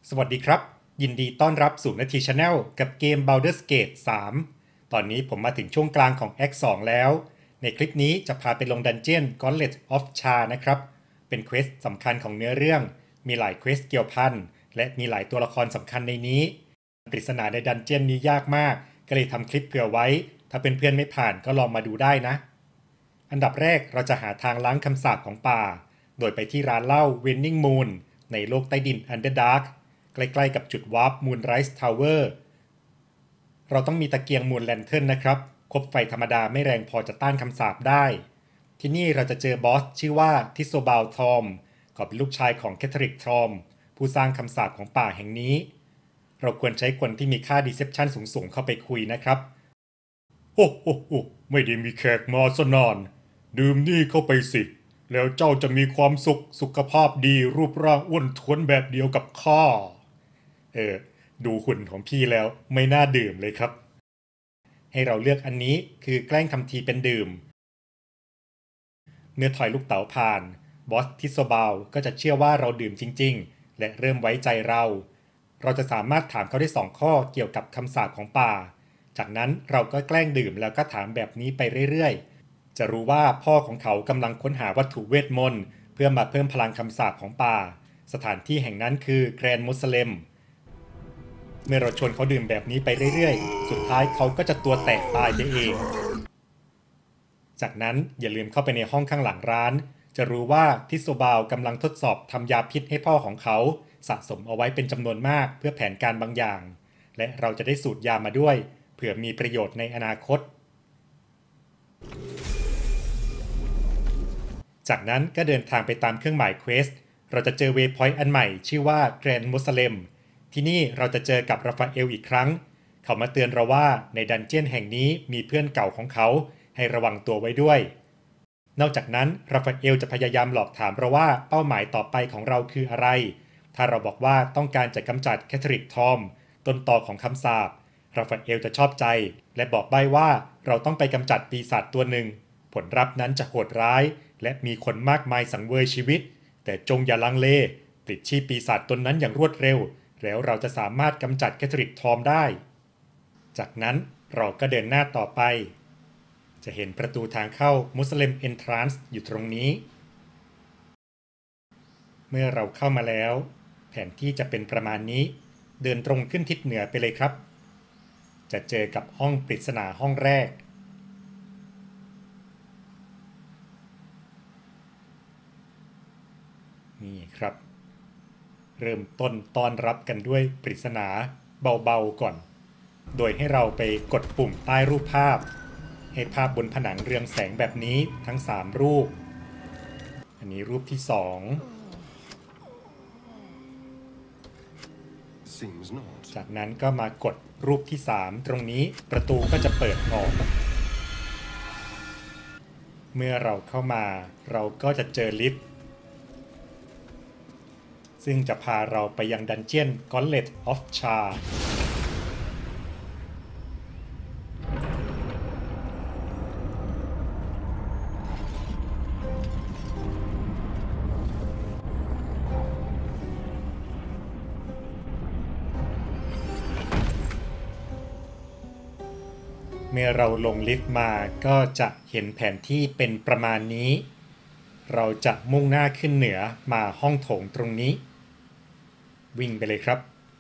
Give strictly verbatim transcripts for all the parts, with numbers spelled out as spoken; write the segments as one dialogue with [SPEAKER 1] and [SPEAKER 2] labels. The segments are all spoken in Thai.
[SPEAKER 1] สวัสดีครับยินดีต้อนรับสู่นาที Channel กับเกม Baldur's Gate สามตอนนี้ผมมาถึงช่วงกลางของ Act สองแล้วในคลิปนี้จะพาไปลงดันเจียน Gauntlet of Char นะครับเป็นเควสสำคัญของเนื้อเรื่องมีหลายเควสเกี่ยวพันและมีหลายตัวละครสำคัญในนี้ปริศนาในดันเจียนนี้ยากมากก็เลยทำคลิปเผื่อไว้ถ้าเป็นเพื่อนไม่ผ่านก็ลองมาดูได้นะอันดับแรกเราจะหาทางล้างคำสาปของป่าโดยไปที่ร้านเหล้า Winning Moon ในโลกใต้ดิน Underdark ใกล้ๆกับจุดวาร์ป Moonrise Tower เราต้องมีตะเกียง Moon Lantern นะครับคบไฟธรรมดาไม่แรงพอจะต้านคำสาปได้ที่นี่เราจะเจอบอสชื่อว่าทิโซบาลทอมเขาเป็นลูกชายของแคทริกทอมผู้สร้างคำสาปของป่าแห่งนี้เราควรใช้คนที่มีค่า Deception สูงๆเข้าไปคุยนะครับโอ้โหไม่ได้มีแขกมาซะนานดื่มนี่เข้าไปสิแล้วเจ้าจะมีความสุขสุขภาพดีรูปร่างอ้วนท้วนแบบเดียวกับข้าเออดูหุ่นของพี่แล้วไม่น่าดื่มเลยครับให้เราเลือกอันนี้คือแกล้งทำทีเป็นดื่มเมื่อถอยลูกเต๋าผ่านบอสทิโซบาลก็จะเชื่อว่าเราดื่มจริงๆและเริ่มไว้ใจเราเราจะสามารถถามเขาได้สองข้อเกี่ยวกับคำสาปของป่าจากนั้นเราก็แกล้งดื่มแล้วก็ถามแบบนี้ไปเรื่อยๆจะรู้ว่าพ่อของเขากำลังค้นหาวัตถุเวทมนต์เพื่อมาเพิ่มพลังคำสาปของป่าสถานที่แห่งนั้นคือแกรนด์มุสเลมเมื่อเราชวนเขาดื่มแบบนี้ไปเรื่อยๆสุดท้ายเขาก็จะตัวแตกตายไปเองจากนั้นอย่าลืมเข้าไปในห้องข้างหลังร้านจะรู้ว่าทิโซบาลกำลังทดสอบทำยาพิษให้พ่อของเขาสะสมเอาไว้เป็นจำนวนมากเพื่อแผนการบางอย่างและเราจะได้สูตรยามาด้วยเผื่อมีประโยชน์ในอนาคตจากนั้นก็เดินทางไปตามเครื่องหมายเควสเราจะเจอเวย์พอยต์อันใหม่ชื่อว่าแกรนด์มุสเลมที่นี่เราจะเจอกับราฟาเอลอีกครั้งเขามาเตือนเราว่าในดันเจียนแห่งนี้มีเพื่อนเก่าของเขาให้ระวังตัวไว้ด้วยนอกจากนั้นราฟาเอลจะพยายามหลอกถามเราว่าเป้าหมายต่อไปของเราคืออะไรถ้าเราบอกว่าต้องการจะกำจัดแคทริกทอมต้นตอของคำสาปราฟาเอลจะชอบใจและบอกใบ้ว่าเราต้องไปกำจัดปีศาจตัวหนึ่งผลลัพธ์นั้นจะโหดร้ายและมีคนมากมายสังเวยชีวิตแต่จงอย่าลังเลปลิดชีพปีศาจตนนั้นอย่างรวดเร็วแล้วเราจะสามารถกำจัดแคทริกทอมได้จากนั้นเราก็เดินหน้าต่อไปจะเห็นประตูทางเข้ามุสลิมเอนทรานซ์อยู่ตรงนี้เมื่อเราเข้ามาแล้วแผนที่จะเป็นประมาณนี้เดินตรงขึ้นทิศเหนือไปเลยครับจะเจอกับห้องปริศนาห้องแรกนี่ครับเริ่มต้นต้อนรับกันด้วยปริศนาเบาๆก่อนโดยให้เราไปกดปุ่มใต้รูปภาพให้ภาพบนผนังเรืองแสงแบบนี้ทั้งสามรูปอันนี้รูปที่สองจากนั้นก็มากดรูปที่สามตรงนี้ประตูก็จะเปิดออกเมื่อเราเข้ามาเราก็จะเจอลิฟต์ซึ่งจะพาเราไปยังดันเจียน Gauntlet of Char เมื่อเราลงลิฟต์มาก็จะเห็นแผนที่เป็นประมาณนี้เราจะมุ่งหน้าขึ้นเหนือมาห้องโถงตรงนี้วิ่งไปเลยครับ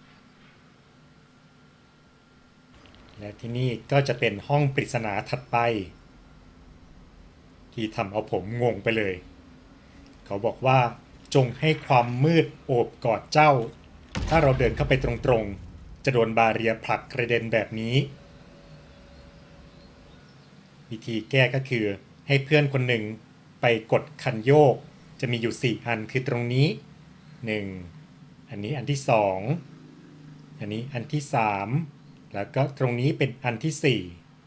[SPEAKER 1] และที่นี่ก็จะเป็นห้องปริศนาถัดไปที่ทำเอาผมงงไปเลยเขาบอกว่าจงให้ความมืดโอบกอดเจ้าถ้าเราเดินเข้าไปตรงๆจะโดนบาเรียผลักกระเด็นแบบนี้วิธีแก้ก็คือให้เพื่อนคนหนึ่งไปกดคันโยกจะมีอยู่สี่อันคือตรงนี้หนึ่งอันนี้อันที่สองอันนี้อันที่สามแล้วก็ตรงนี้เป็นอันที่สี่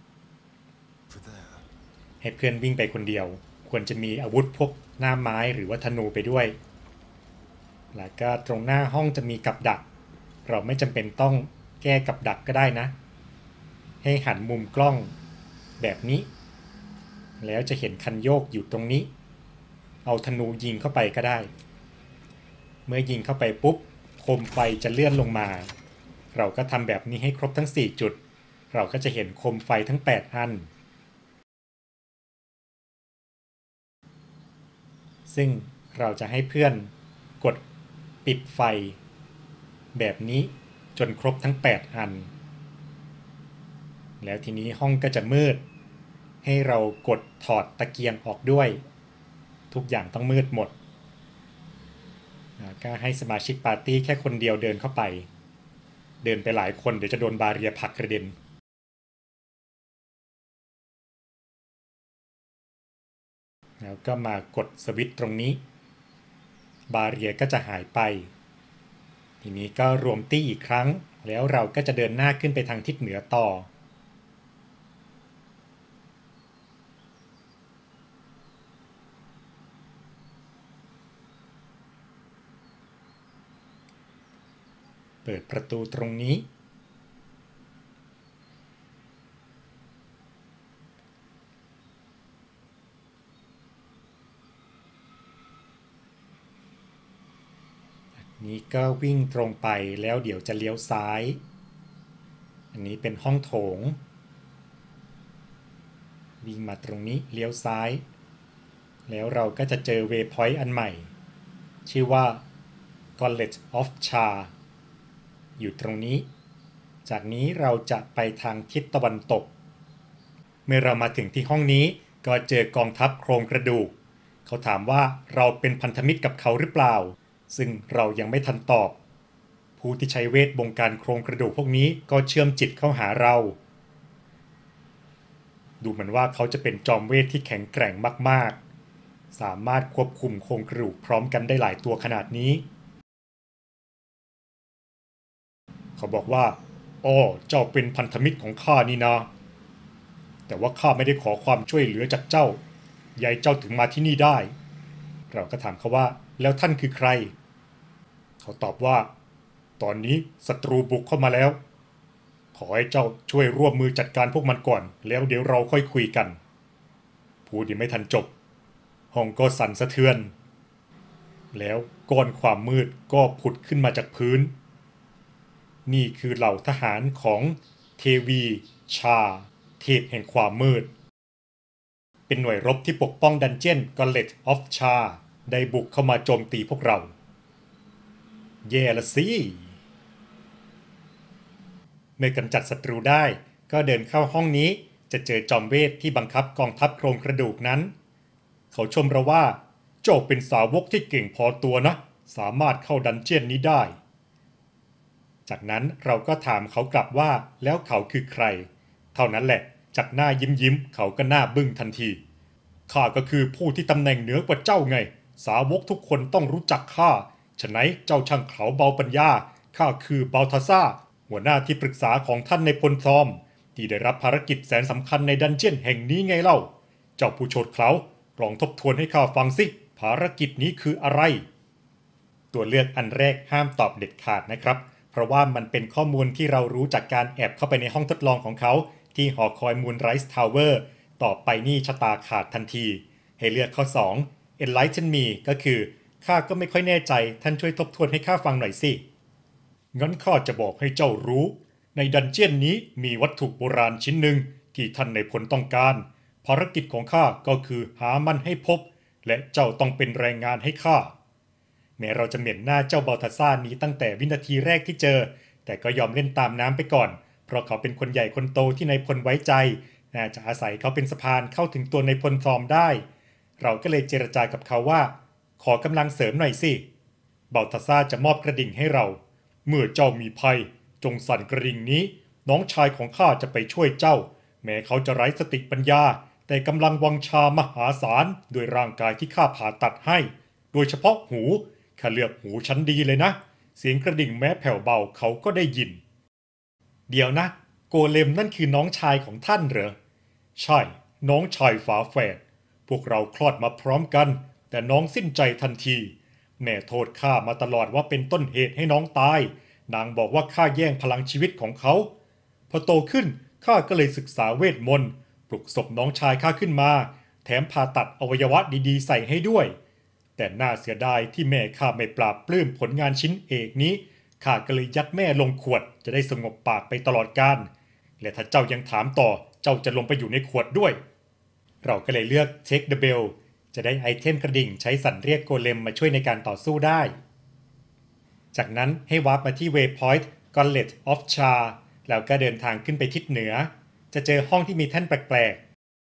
[SPEAKER 1] ให้เพื่อนวิ่งไปคนเดียวควรจะมีอาวุธพวกหน้าไม้หรือว่าธนูไปด้วยแล้วก็ตรงหน้าห้องจะมีกับดักเราไม่จำเป็นต้องแก้กับดักก็ได้นะให้หันมุมกล้องแบบนี้แล้วจะเห็นคันโยกอยู่ตรงนี้เอาธนูยิงเข้าไปก็ได้เมื่อยิงเข้าไปปุ๊บโคมไฟจะเลื่อนลงมาเราก็ทำแบบนี้ให้ครบทั้งสี่จุดเราก็จะเห็นโคมไฟทั้งแปดอันซึ่งเราจะให้เพื่อนกดปิดไฟแบบนี้จนครบทั้งแปดอันแล้วทีนี้ห้องก็จะมืดให้เรากดถอดตะเกียงออกด้วยทุกอย่างต้องมืดหมดก็ให้สมาชิกปาร์ตี้แค่คนเดียวเดินเข้าไปเดินไปหลายคนเดี๋ยวจะโดนบาเรียผลักกระเด็นแล้วก็มากดสวิตช์ตรงนี้บาเรียก็จะหายไปทีนี้ก็รวมตี้อีกครั้งแล้วเราก็จะเดินหน้าขึ้นไปทางทิศเหนือต่อเปิดประตูตรงนี้นี้ก็วิ่งตรงไปแล้วเดี๋ยวจะเลี้ยวซ้ายอันนี้เป็นห้องโถงวิ่งมาตรงนี้เลี้ยวซ้ายแล้วเราก็จะเจอเวย์พอยต์อันใหม่ชื่อว่า Gauntlet of Char อยู่ตรงนี้จากนี้เราจะไปทางทิศตะวันตกเมื่อเรามาถึงที่ห้องนี้ก็เจอกองทัพโครงกระดูกเขาถามว่าเราเป็นพันธมิตรกับเขาหรือเปล่าซึ่งเรายังไม่ทันตอบผู้ที่ใช้เวทบงการโครงกระดูกพวกนี้ก็เชื่อมจิตเข้าหาเราดูเหมือนว่าเขาจะเป็นจอมเวทที่แข็งแกร่งมากๆสามารถควบคุมโครงกระดูกพร้อมกันได้หลายตัวขนาดนี้เขาบอกว่าอ้อเจ้าเป็นพันธมิตรของข้านี่นะแต่ว่าข้าไม่ได้ขอความช่วยเหลือจากเจ้ายายเจ้าถึงมาที่นี่ได้เราก็ถามเขาว่าแล้วท่านคือใครเขาตอบว่าตอนนี้ศัตรูบุกเข้ามาแล้วขอให้เจ้าช่วยร่วมมือจัดการพวกมันก่อนแล้วเดี๋ยวเราค่อยคุยกันพูดยังไม่ทันจบห้องก็สั่นสะเทือนแล้วก้อนความมืดก็ผุดขึ้นมาจากพื้นนี่คือเหล่าทหารของเทวีชาเทพแห่งความมืดเป็นหน่วยรบที่ปกป้องดันเจี้ยน Gauntlet of Char ได้บุกเข้ามาโจมตีพวกเราแย่ละสิเมื่อกำจัดศัตรูได้ก็เดินเข้าห้องนี้จะเจอจอมเวทที่บังคับกองทัพโครงกระดูกนั้นเขาชมเราว่าเจ้าเป็นสาวกที่เก่งพอตัวนะสามารถเข้าดันเจี้ยนนี้ได้จากนั้นเราก็ถามเขากลับว่าแล้วเขาคือใครเท่านั้นแหละจากหน้ายิ้มยิ้มเขาก็หน้าบึ้งทันทีข้าก็คือผู้ที่ตำแหน่งเหนือกว่าเจ้าไงสาวกทุกคนต้องรู้จักข้าฉะนั้นเจ้าช่างเขาเบาปัญญาข้าคือเบาทาซ่าหัวหน้าที่ปรึกษาของท่านในพลทอมที่ได้รับภารกิจแสนสำคัญในดันเจี้ยนแห่งนี้ไงเล่าเจ้าผู้โฉดเขาลองทบทวนให้ข้าฟังสิภารกิจนี้คืออะไรตัวเลือกอันแรกห้ามตอบเด็ดขาดนะครับเพราะว่ามันเป็นข้อมูลที่เรารู้จากการแอบเข้าไปในห้องทดลองของเขาที่หอคอยมูนไรส์ทาวเวอร์ต่อไปนี่ชะตาขาดทันทีให้เลือกข้อสอง Enlighten me ก็คือข้าก็ไม่ค่อยแน่ใจท่านช่วยทบทวนให้ข้าฟังหน่อยสิงั้นข้าจะบอกให้เจ้ารู้ในดันเจี้ยนนี้มีวัตถุโบราณชิ้นหนึ่งที่ท่านในพลต้องการภารกิจของข้าก็คือหามันให้พบและเจ้าต้องเป็นแรงงานให้ข้าแม้เราจะเหม็นหน้าเจ้าบอลทัสซ่านี้ตั้งแต่วินาทีแรกที่เจอแต่ก็ยอมเล่นตามน้ำไปก่อนเพราะเขาเป็นคนใหญ่คนโตที่นายพลไว้ใจน่าจะอาศัยเขาเป็นสะพานเข้าถึงตัวนายพลทอมได้เราก็เลยเจรจากับเขาว่าขอกำลังเสริมหน่อยสิบอลทัสซ่าจะมอบกระดิ่งให้เราเมื่อเจ้ามีภัยจงสั่นกระดิ่งนี้น้องชายของข้าจะไปช่วยเจ้าแม้เขาจะไร้สติปัญญาแต่กำลังวังชามหาศาลด้วยร่างกายที่ข้าผ่าตัดให้โดยเฉพาะหูข้าเลือกหูชั้นดีเลยนะเสียงกระดิ่งแม้แผ่วเบาเขาก็ได้ยินเดี๋ยวนะโกเลมนั่นคือน้องชายของท่านเหรอใช่น้องชายฝาแฝดพวกเราคลอดมาพร้อมกันแต่น้องสิ้นใจทันทีแม่โทษข้ามาตลอดว่าเป็นต้นเหตุให้น้องตายนางบอกว่าข้าแย่งพลังชีวิตของเขาพอโตขึ้นข้าก็เลยศึกษาเวทมนต์ปลุกศพน้องชายข้าขึ้นมาแถมผ่าตัดอวัยวะดีๆใส่ให้ด้วยแต่น่าเสียดายที่แม่ข้าไม่ปราบปลื้มผลงานชิ้นเอกนี้ข้าก็เลยยัดแม่ลงขวดจะได้สงบปากไปตลอดกาลและถ้าเจ้ายังถามต่อเจ้าจะลงไปอยู่ในขวดด้วยเราก็เลยเลือก Take the Bell จะได้ไอเทมกระดิ่งใช้สั่นเรียกโกเลมมาช่วยในการต่อสู้ได้จากนั้นให้วาร์ปมาที่ Waypoint Gauntlet of Char แล้วก็เดินทางขึ้นไปทิศเหนือจะเจอห้องที่มีแท่นแปลก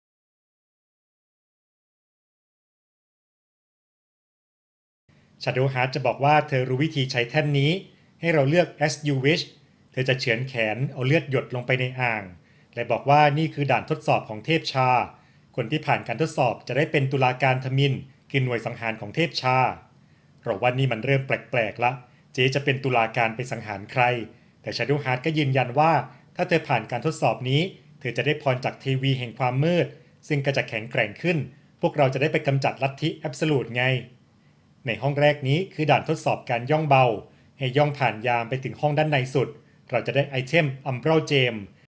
[SPEAKER 1] ๆ Shadowheart จะบอกว่าเธอรู้วิธีใช้แท่นนี้ให้เราเลือก As You Wish เธอจะเฉือนแขนเอาเลือดหยดลงไปในอ่างและบอกว่านี่คือด่านทดสอบของเทพชาคนที่ผ่านการทดสอบจะได้เป็นตุลาการทมิฬคือหน่วยสังหารของเทพชาเราว่านี่มันเริ่มแปลกๆละเจ๊จะเป็นตุลาการไปสังหารใครแต่ Shadowheart ก็ยืนยันว่าถ้าเธอผ่านการทดสอบนี้เธอจะได้พรจากเทวีแห่งความมืดซึ่งก็จะแข็งแกร่งขึ้นพวกเราจะได้ไปกำจัดลัทธิแอบโซลูทไงในห้องแรกนี้คือด่านทดสอบการย่องเบาให้ย่องผ่านยามไปถึงห้องด้านในสุดเราจะได้ไอเทม Umbral Gem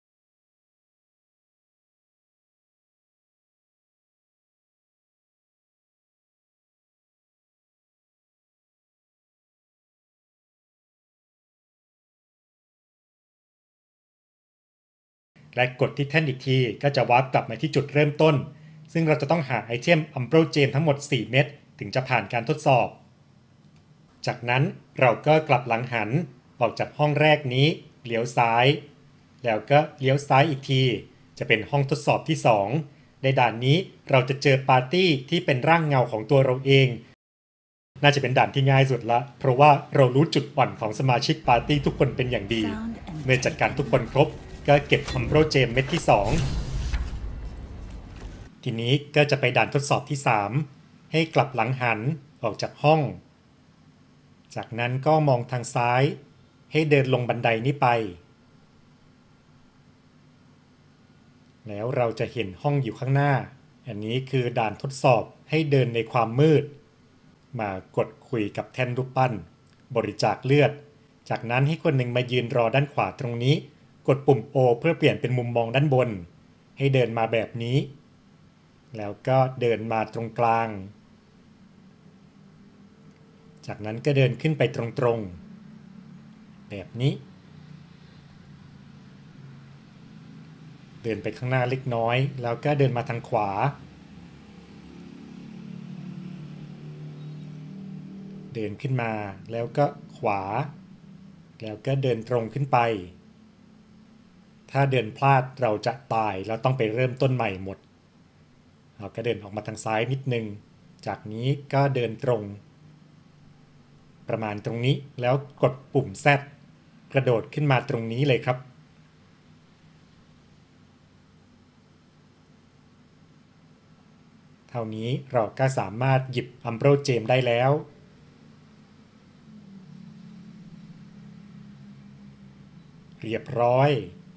[SPEAKER 1] และกดที่แท่นอีกทีก็จะวาร์ปกลับมาที่จุดเริ่มต้นซึ่งเราจะต้องหาไอเทม Umbral Gem ทั้งหมดสี่เม็ดถึงจะผ่านการทดสอบจากนั้นเราก็กลับหลังหันออกจากห้องแรกนี้เลี้ยวซ้ายแล้วก็เลี้ยวซ้ายอีกทีจะเป็นห้องทดสอบที่สองในด่านนี้เราจะเจอปาร์ตี้ที่เป็นร่างเงาของตัวเราเองน่าจะเป็นด่านที่ง่ายสุดละเพราะว่าเรารู้จุดอ่อนของสมาชิกปาร์ตี้ทุกคนเป็นอย่างดีเมื่อจัดการทุกคนครบก็เก็บ Umbral Gem เม็ดที่สองทีนี้ก็จะไปด่านทดสอบที่สามให้กลับหลังหันออกจากห้องจากนั้นก็มองทางซ้ายให้เดินลงบันไดนี้ไปแล้วเราจะเห็นห้องอยู่ข้างหน้าอันนี้คือด่านทดสอบให้เดินในความมืดมากดคุยกับแท่นรูปปั้นบริจาคเลือดจากนั้นให้คนหนึ่งมายืนรอด้านขวาตรงนี้กดปุ่ม O เพื่อเปลี่ยนเป็นมุมมองด้านบนให้เดินมาแบบนี้แล้วก็เดินมาตรงกลางจากนั้นก็เดินขึ้นไปตรงๆแบบนี้เดินไปข้างหน้าเล็กน้อยแล้วก็เดินมาทางขวาเดินขึ้นมาแล้วก็ขวาแล้วก็เดินตรงขึ้นไปถ้าเดินพลาดเราจะตายแล้วต้องไปเริ่มต้นใหม่หมดเราก็เดินออกมาทางซ้ายนิดนึงจากนี้ก็เดินตรงประมาณตรงนี้แล้วกดปุ่ม Z กระโดดขึ้นมาตรงนี้เลยครับเท่านี้เราก็สามารถหยิบ Umbral Gem ได้แล้วเรียบร้อย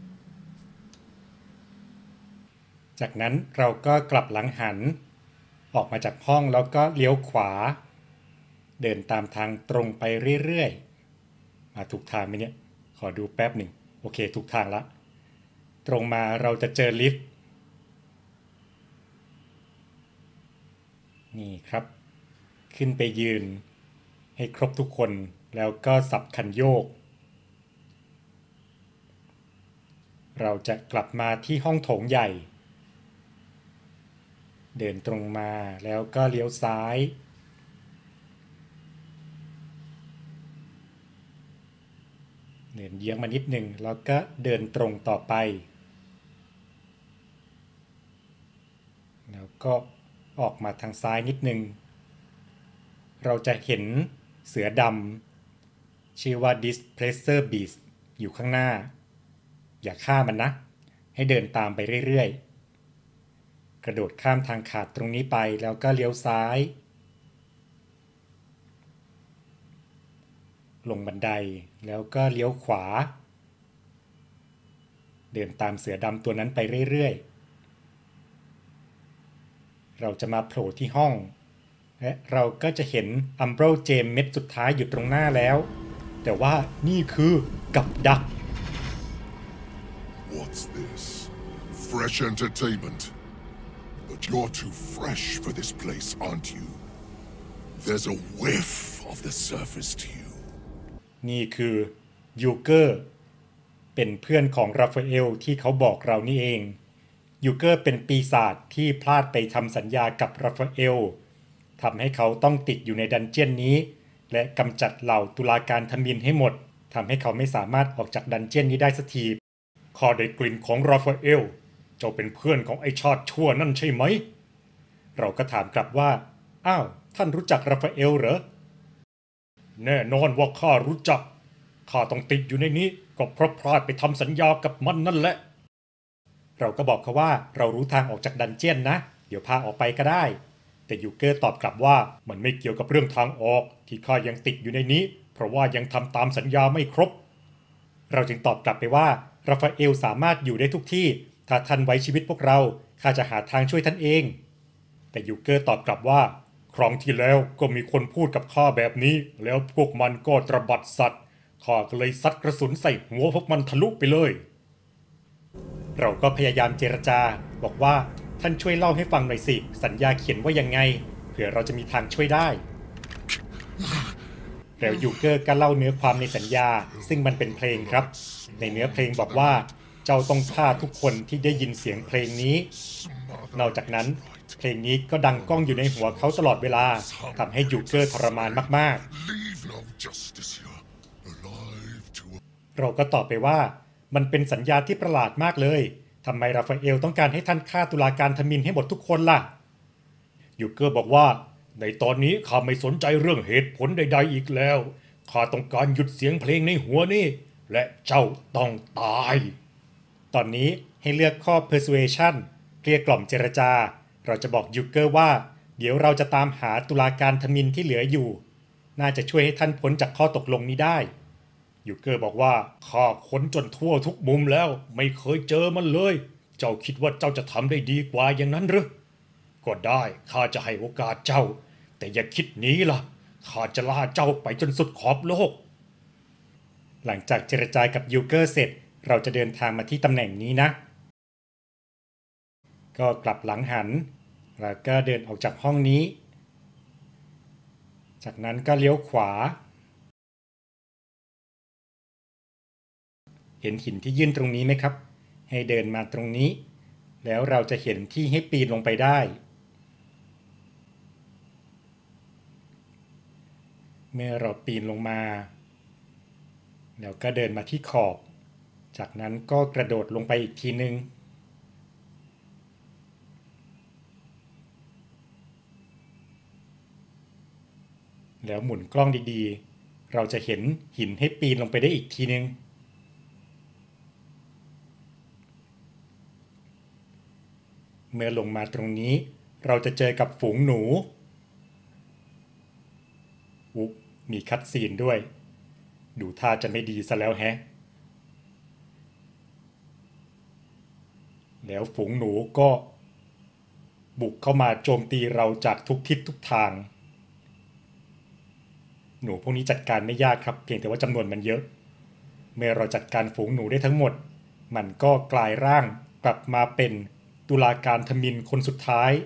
[SPEAKER 1] จากนั้นเราก็กลับหลังหันออกมาจากห้องแล้วก็เลี้ยวขวาเดินตามทางตรงไปเรื่อยๆมาถูกทางไหมเนี่ยขอดูแป๊บหนึ่งโอเคถูกทางละตรงมาเราจะเจอลิฟต์นี่ครับขึ้นไปยืนให้ครบทุกคนแล้วก็สับคันโยกเราจะกลับมาที่ห้องโถงใหญ่เดินตรงมาแล้วก็เลี้ยวซ้ายเดินเยื้องมานิดหนึ่งแล้วก็เดินตรงต่อไปแล้วก็ออกมาทางซ้ายนิดหนึ่งเราจะเห็นเสือดำชื่อว่า Displacer Beast อยู่ข้างหน้าอย่าฆ่ามันนะให้เดินตามไปเรื่อยๆกระโดดข้ามทางขาดตรงนี้ไปแล้วก็เลี้ยวซ้ายลงบันไดแล้วก็เลี้ยวขวาเดินตามเสือดำตัวนั้นไปเรื่อยๆเราจะมาโผล่ที่ห้องและเราก็จะเห็น Umbral Gem เม็ดสุดท้ายอยู่ตรงหน้าแล้วแต่ว่านี่คือกับดัก
[SPEAKER 2] What's this? Fresh entertainment? But you're too fresh for this place, aren't you? There's a whiff of the surface to you.
[SPEAKER 1] นี่คือยูเกอร์เป็นเพื่อนของราฟาเอลที่เขาบอกเรานี่เองยูเกอร์เป็นปีศาจที่พลาดไปทำสัญญากับราฟาเอลทำให้เขาต้องติดอยู่ในดันเจียนนี้และกำจัดเหล่าตุลาการทมิฬให้หมดทำให้เขาไม่สามารถออกจากดันเจียนนี้ได้สักทีข้าได้กลิ่นของราฟาเอลเจ้าเป็นเพื่อนของไอ้ชาติชั่วนั่นใช่ไหมเราก็ถามกลับว่าอ้าวท่านรู้จักราฟาเอลเหรอแน่นอนว่าข้ารู้จักข้าต้องติดอยู่ในนี้ก็เพราะพลาดไปทำสัญญากับมันนั่นแหละเราก็บอกเขาว่าเรารู้ทางออกจากดันเจียนนะเดี๋ยวพาออกไปก็ได้แต่ยูเกอร์ตอบกลับว่ามันไม่เกี่ยวกับเรื่องทางออกที่ข้ายังติดอยู่ในนี้เพราะว่ายังทำตามสัญญาไม่ครบเราจึงตอบกลับไปว่าราฟาเอลสามารถอยู่ได้ทุกที่ถ้าท่านไว้ชีวิตพวกเราข้าจะหาทางช่วยท่านเองแต่ยูเกอร์ตอบกลับว่าครั้งที่แล้วก็มีคนพูดกับข้าแบบนี้แล้วพวกมันก็ตระบัดสัตว์ข้าก็เลยซัดกระสุนใส่หัวพวกมันทะลุไปเลยเราก็พยายามเจรจาบอกว่าท่านช่วยเล่าให้ฟังหน่อยสิสัญญาเขียนว่ายังไงเผื่อเราจะมีทางช่วยได้แล้วยูเกอร์ก็เล่าเนื้อความในสัญญาซึ่งมันเป็นเพลงครับในเนื้อเพลงบอกว่าเจ้าต้องฆ่าทุกคนที่ได้ยินเสียงเพลงนี้นอกจากนั้นเพลงนี้ก็ดังก้องอยู่ในหัวเขาตลอดเวลาทำให้ยูเกอร์ทรมานมากๆเราก็ตอบไปว่ามันเป็นสัญญาที่ประหลาดมากเลยทำไมราฟาเอลต้องการให้ท่านฆ่าตุลาการทมิฬให้หมดทุกคนล่ะยูเกอร์บอกว่าในตอนนี้ข้าไม่สนใจเรื่องเหตุผลใดๆอีกแล้วข้าต้องการหยุดเสียงเพลงในหัวนี่และเจ้าต้องตายตอนนี้ให้เลือกข้อ persuasion เกลี้ยกล่อมเจรจาเราจะบอกยูเกอร์ว่าเดี๋ยวเราจะตามหาตุลาการทมิฬที่เหลืออยู่น่าจะช่วยให้ท่านพ้นจากข้อตกลงนี้ได้ยูเกอร์บอกว่าข้าค้นจนทั่วทุกมุมแล้วไม่เคยเจอมันเลยเจ้าคิดว่าเจ้าจะทำได้ดีกว่าอย่างนั้นหรือก็ได้ข้าจะให้โอกาสเจ้าแต่อย่าคิดหนีล่ะข้าจะล่าเจ้าไปจนสุดขอบโลกหลังจากเจรจากับยูเกอร์เสร็จเราจะเดินทางมาที่ตำแหน่งนี้นะก็กลับหลังหันแล้วก็เดินออกจากห้องนี้จากนั้นก็เลี้ยวขวาเห็นหินที่ยื่นตรงนี้ไหมครับให้เดินมาตรงนี้แล้วเราจะเห็นที่ให้ปีนลงไปได้เมื่อเราปีนลงมาแล้วก็เดินมาที่ขอบจากนั้นก็กระโดดลงไปอีกทีนึงแล้วหมุนกล้องดีๆเราจะเห็นหินให้ปีนลงไปได้อีกทีนึงเมื่อลงมาตรงนี้เราจะเจอกับฝูงหนูอุ๊มีคัตซีนด้วยดูท่าจะไม่ดีซะแล้วแฮะแล้วฝูงหนูก็บุกเข้ามาโจมตีเราจากทุกทิศทุกทางหนูพวกนี้จัดการไม่ยากครับเพียงแต่ว่าจำนวนมันเยอะเมื่อเราจัดการฝูงหนูได้ทั้งหมดมันก็กลายร่างกลับมาเป็นตุลาการทมิฬคนสุดท้าย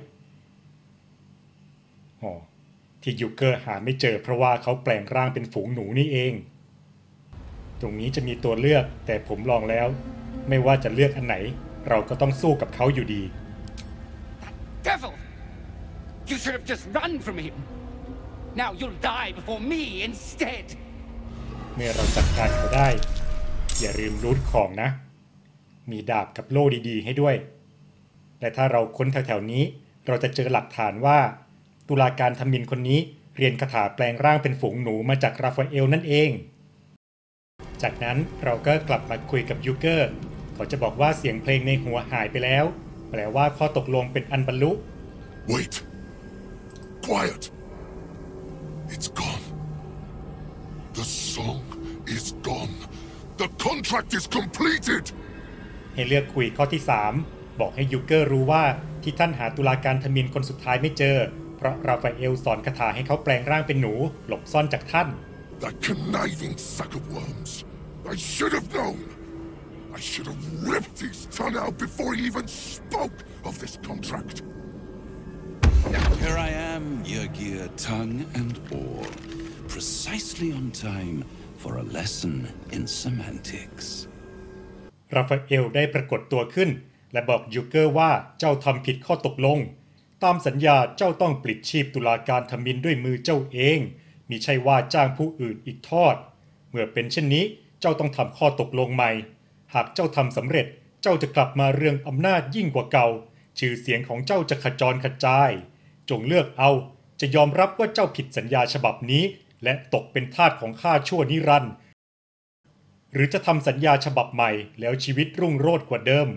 [SPEAKER 1] อ๋อที่ยูเกอร์หาไม่เจอเพราะว่าเขาแปลงร่างเป็นฝูงหนูนี่เองตรงนี้จะมีตัวเลือกแต่ผมลองแล้วไม่ว่าจะเลือกอันไหนเราก็ต้องสู้กับเขาอยู่ดี
[SPEAKER 3] Devil! You should have just run from him. Now you'll die before me instead.
[SPEAKER 1] เมื่อเราจัดการเขาได้อย่าลืมรูทของนะมีดาบกับโล่ดีๆให้ด้วยและถ้าเราค้นแถวๆนี้เราจะเจอหลักฐานว่าตุลาการทมิฬคนนี้เรียนคาถาแปลงร่างเป็นฝูงหนูมาจากราฟาเอลนั่นเองจากนั้นเราก็กลับมาคุยกับยูเกอร์เขาจะบอกว่าเสียงเพลงในหัวหายไปแล้วแปลว่าข้อตกลงเป็นอันบรรลุ
[SPEAKER 2] Wait. Quiet. It's gone. The song is gone. The contract is completed.
[SPEAKER 1] ให้เลือกคุยข้อที่สามบอกให้ยูเกอร์รู้ว่าที่ท่านหาตุลาการทมิฬคนสุดท้ายไม่เจอเพราะราฟาเอลสอนคาถาให้เขาแปลงร่างเป็นหนูหลบซ่อนจากท่าน
[SPEAKER 2] That conniving sack of worms. I should have known. I should have ripped his tongue out before he even spoke of this contract.
[SPEAKER 4] Here I am, Yrgir, tongue and all, precisely on time for a lesson in semantics.
[SPEAKER 1] ราฟาเอลได้ปรากฏตัวขึ้นและบอกยูเกอร์ว่าเจ้าทำผิดข้อตกลงตามสัญญาเจ้าต้องปลิดชีพตุลาการทมิฬด้วยมือเจ้าเองมิใช่ว่าจ้างผู้อื่นอีกทอดเมื่อเป็นเช่นนี้เจ้าต้องทำข้อตกลงใหม่หากเจ้าทำสำเร็จเจ้าจะกลับมาเรืองอำนาจยิ่งกว่าเก่าชื่อเสียงของเจ้าจะขจรกระจายจงเลือกเอาจะยอมรับว่าเจ้าผิดสัญญาฉบับนี้และตกเป็นทาสของข้าชั่วนิรันดร์หรือจะทำสัญญาฉบับใหม่แล้วชีวิตรุ่งโรจน์กว่าเดิม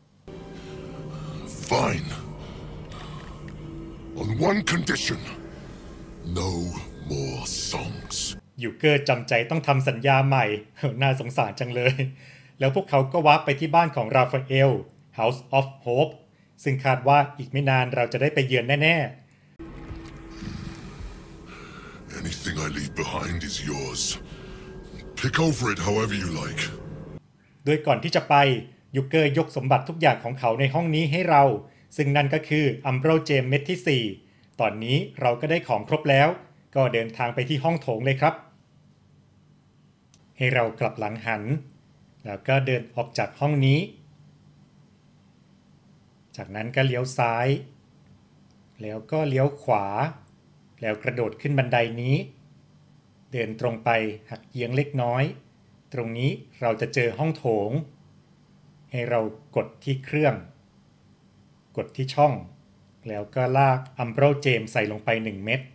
[SPEAKER 2] Fine. On one condition. No more songs.
[SPEAKER 1] ยูเกอร์จำใจต้องทำสัญญาใหม่ น่าสงสารจังเลยแล้วพวกเขาก็วาร์ปไปที่บ้านของราฟาเอล House of Hope ซึ่งคาดว่าอีกไม่นานเราจะได้ไปเยือนแน่ๆ
[SPEAKER 2] Anything I leave behind is yours. Pick over it however you like.
[SPEAKER 1] โดยก่อนที่จะไปยูเกอร์ยกสมบัติทุกอย่างของเขาในห้องนี้ให้เราซึ่งนั่นก็คืออัมโบรเจมเม็ดที่สี่ตอนนี้เราก็ได้ของครบแล้วก็เดินทางไปที่ห้องโถงเลยครับให้เรากลับหลังหันแล้วก็เดินออกจากห้องนี้จากนั้นก็เลี้ยวซ้ายแล้วก็เลี้ยวขวาแล้วกระโดดขึ้นบันไดนี้เดินตรงไปหักเอียงเล็กน้อยตรงนี้เราจะเจอห้องโถงให้เรากดที่เครื่องกดที่ช่องแล้วก็ลากอัมโบรเจมใส่ลงไปหนึ่งเม็ด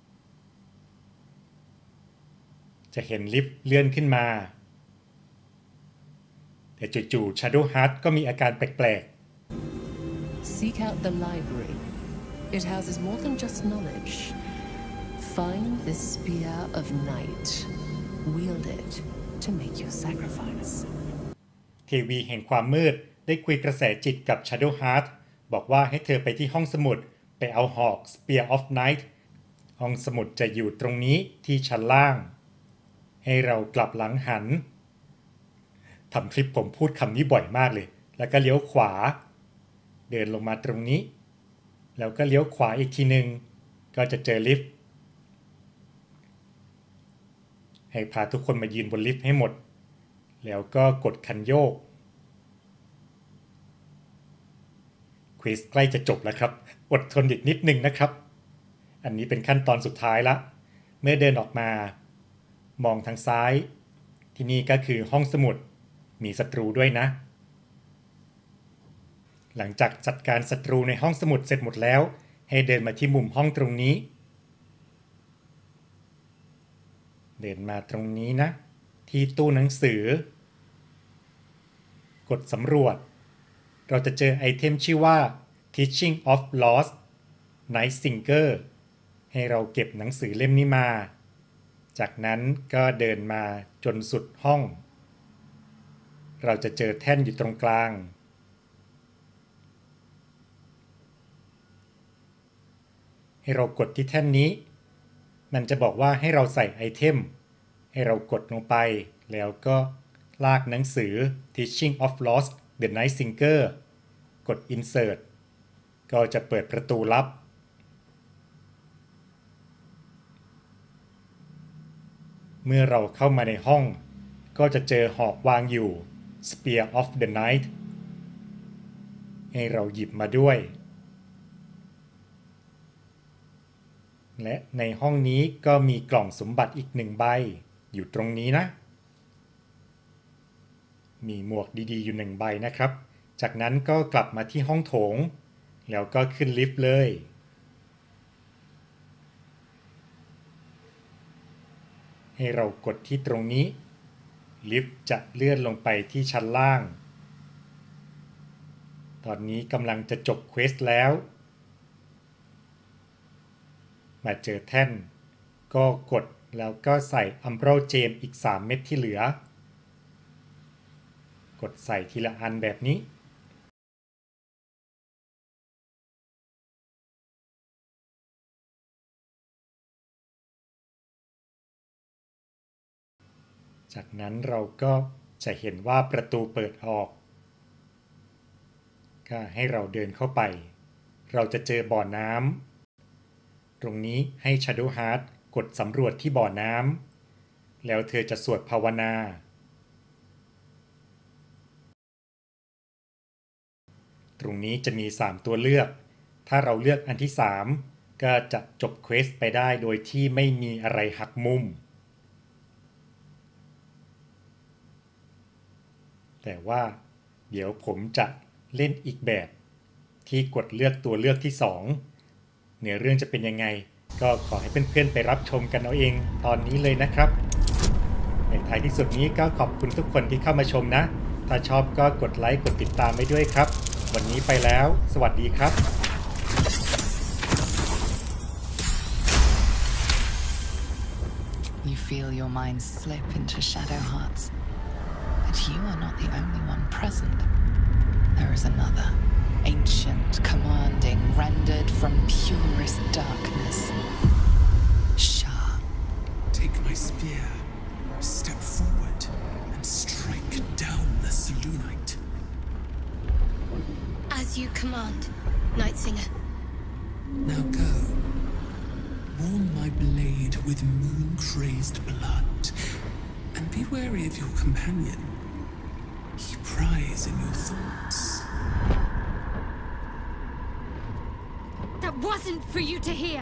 [SPEAKER 1] จะเห็นลิฟต์เลื่อนขึ้นมาแต่จู่ๆ Shadow Heart ก็มีอาการแปลกๆ
[SPEAKER 5] Seek out the library. It houses more than just knowledge. Find the Spear of Night. Wield it to make your sacrifice.
[SPEAKER 1] เทวีแห่งความมืดได้คุยกระแสจิตกับ Shadow Heart บอกว่าให้เธอไปที่ห้องสมุดไปเอาหอก Spear of Night ห้องสมุดจะอยู่ตรงนี้ที่ชั้นล่างให้เรากลับหลังหันทำคลิปผมพูดคำนี้บ่อยมากเลยแล้วก็เลี้ยวขวาเดินลงมาตรงนี้แล้วก็เลี้ยวขวาอีกทีหนึ่งก็จะเจอลิฟต์ให้พาทุกคนมายืนบนลิฟต์ให้หมดแล้วก็กดคันโยกควิสใกล้จะจบแล้วครับอดทนอีกนิดนึงนะครับอันนี้เป็นขั้นตอนสุดท้ายละเมื่อเดินออกมามองทางซ้ายที่นี่ก็คือห้องสมุดมีศัตรูด้วยนะหลังจากจัดการศัตรูในห้องสมุดเสร็จหมดแล้วให้เดินมาที่มุมห้องตรงนี้เดินมาตรงนี้นะที่ตู้หนังสือกดสำรวจเราจะเจอไอเทมชื่อว่า Teaching of Lost Night Singer ให้เราเก็บหนังสือเล่มนี้มาจากนั้นก็เดินมาจนสุดห้องเราจะเจอแท่นอยู่ตรงกลางให้เรากดที่แท่นนี้มันจะบอกว่าให้เราใส่ไอเทมให้เรากดลงไปแล้วก็ลากหนังสือ Teaching of Lost the Night Singer กด Insert ก็จะเปิดประตูลับเมื่อเราเข้ามาในห้องก็จะเจอหอกวางอยู่ Spear of the Night ให้เราหยิบมาด้วยและในห้องนี้ก็มีกล่องสมบัติอีกหนึ่งใบอยู่ตรงนี้นะมีหมวกดีๆอยู่หนึ่งใบนะครับจากนั้นก็กลับมาที่ห้องโถงแล้วก็ขึ้นลิฟต์เลยให้เรากดที่ตรงนี้ลิฟต์จะเลื่อนลงไปที่ชั้นล่างตอนนี้กำลังจะจบเควสแล้วมาเจอแท่นก็กดแล้วก็ใส่อัมโบรเจมอีกสามเม็ดที่เหลือกดใส่ทีละอันแบบนี้จากนั้นเราก็จะเห็นว่าประตูเปิดออกก็ให้เราเดินเข้าไปเราจะเจอบ่อน้ำตรงนี้ให้ Shadow Heart กดสำรวจที่บ่อน้ำแล้วเธอจะสวดภาวนาตรงนี้จะมีสามตัวเลือกถ้าเราเลือกอันที่สามก็จะจบเควสไปได้โดยที่ไม่มีอะไรหักมุมแต่ว่าเดี๋ยวผมจะเล่นอีกแบบที่กดเลือกตัวเลือกที่สองเนื้อเรื่องจะเป็นยังไงก็ขอให้เพื่อนๆไปรับชมกันเอาเองตอนนี้เลยนะครับในท้ายที่สุดนี้ก็ขอบคุณทุกคนที่เข้ามาชมนะถ้าชอบก็กดไลค์กดติดตามไปด้วยครับวันนี้ไปแล้วสวัสดีครับ
[SPEAKER 6] You feel your mind slip into shadow hearts, but you are not the only one present. There is another, ancient, commanding, rendered from purest darkness. Shah.
[SPEAKER 4] Take my spear, step forward, and strike down the Selûnite.
[SPEAKER 7] As you command, Nightsinger.
[SPEAKER 4] Now go. Warm my blade with moon-crazed blood, and be wary of your companion. He pries in your thoughts.
[SPEAKER 7] That wasn't for you to hear!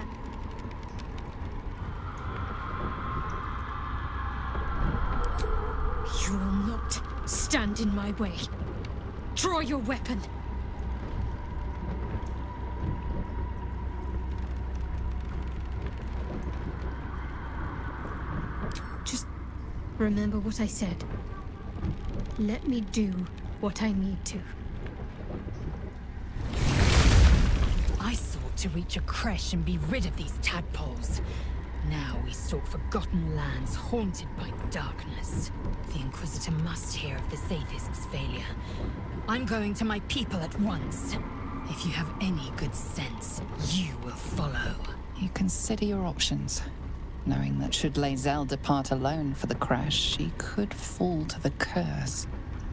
[SPEAKER 7] You will not stand in my way. Draw your weapon! Just remember what I said. Let me do what I need to.
[SPEAKER 8] I sought to reach a creche and be rid of these tadpoles. Now we stalk forgotten lands haunted by darkness. The Inquisitor must hear of the Zaithist's failure. I'm going to my people at once. If you have any good sense, you will follow.
[SPEAKER 6] You consider your options, knowing that should Lae'zel depart alone for the crash, she could fall to the curse.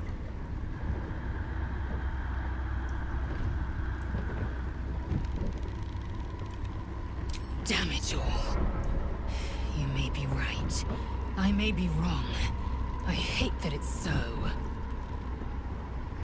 [SPEAKER 8] Damn it all. You may be right. I may be wrong. I hate that it's so.